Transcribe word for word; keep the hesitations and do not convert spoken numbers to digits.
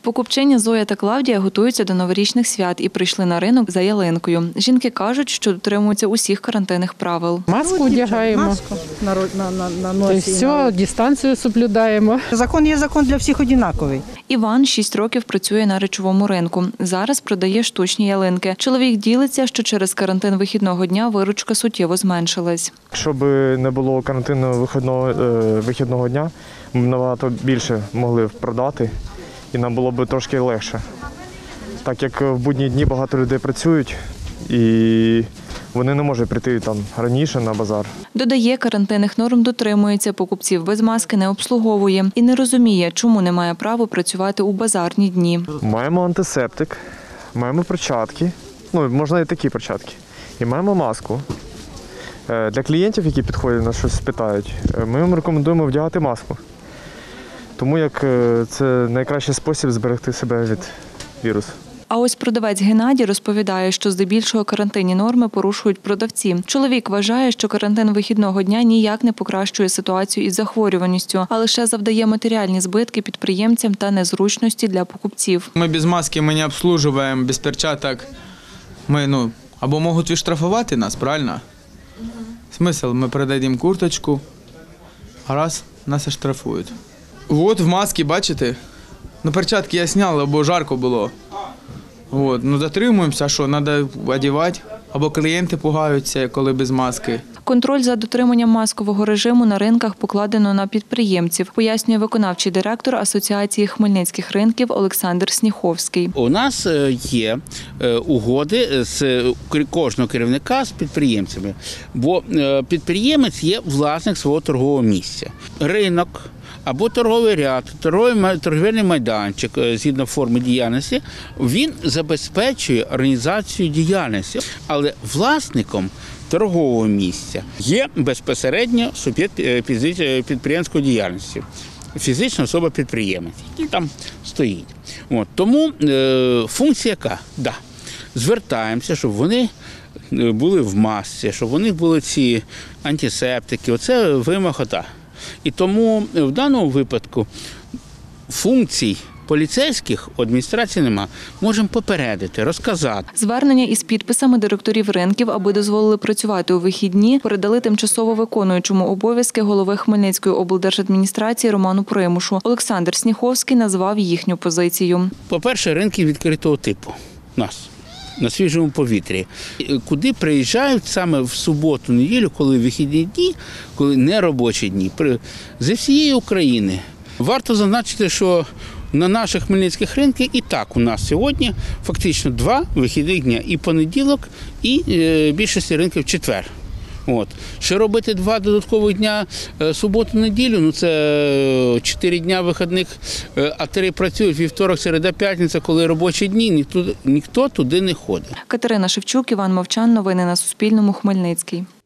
Покупчині Зоя та Клавдія готуються до новорічних свят і прийшли на ринок за ялинкою. Жінки кажуть, що дотримуються усіх карантинних правил. Маску одягаємо, Маску на, на, на, на то носі. все, дистанцію соблюдаємо. Закон є закон для всіх однаковий. Іван шість років працює на речовому ринку. Зараз продає штучні ялинки. Чоловік ділиться, що через карантин вихідного дня виручка суттєво зменшилась. Щоб не було карантину вихідного, вихідного дня, ми набагато більше могли продати і нам було б трошки легше. Так як в будні дні багато людей працюють і вони не можуть прийти там раніше на базар. Додає, карантинних норм дотримується, покупців без маски не обслуговує і не розуміє, чому не має права працювати у базарні дні. Маємо антисептик, маємо перчатки, ну можна і такі перчатки, і маємо маску. Для клієнтів, які підходять, нас щось питають, ми їм рекомендуємо вдягати маску. Тому як це найкращий спосіб зберегти себе від вірусу. А ось продавець Геннадій розповідає, що здебільшого карантинні норми порушують продавці. Чоловік вважає, що карантин вихідного дня ніяк не покращує ситуацію із захворюваністю, а лише завдає матеріальні збитки підприємцям та незручності для покупців. Ми без маски ми не обслуживаємо, без перчаток. Ми, ну, або можуть відштрафувати нас, правильно? Смисл, ми передадим курточку, а раз нас оштрафують. От в масці, бачите? Ну, перчатки я зняв, бо жарко було. От, ну дотримуємося, що треба одягати, або клієнти пугаються, коли без маски. Контроль за дотриманням маскового режиму на ринках покладено на підприємців, пояснює виконавчий директор Асоціації хмельницьких ринків Олександр Сніховський. У нас є угоди з кожного керівника з підприємцями, бо підприємець є власник свого торгового місця. Ринок або торговий ряд, торговий, торговельний майданчик, згідно форми діяльності, він забезпечує організацію діяльності, але власником торгового місця є безпосередньо суб'єкт підприємської діяльності, фізична особа-підприємець, який там стоїть. От, тому е, функція яка? Да. Звертаємося, щоб вони були в масці, щоб у них були ці антисептики, оце вимога та. І тому в даному випадку функцій поліцейських у адміністрації нема. Можемо попередити, розказати. Звернення із підписами директорів ринків, аби дозволили працювати у вихідні, передали тимчасово виконуючому обов'язки голови Хмельницької облдержадміністрації Роману Примушу. Олександр Сніховський назвав їхню позицію. По-перше, ринки відкритого типу у нас на свіжому повітрі. Куди приїжджають саме в суботу-неділю, коли вихідні дні, коли не робочі дні, зі всієї України. Варто зазначити, що на наших хмельницьких ринках і так у нас сьогодні фактично два вихідних дня. І понеділок, і е, більшості ринків четвер. От. Ще робити два додаткових дня суботу-неділю, ну це чотири дня вихідних, а три працюють, вівторок, середа, п'ятниця, коли робочі дні, ніхто, ніхто туди не ходить. Катерина Шевчук, Іван Мовчан. Новини на Суспільному. Хмельницький.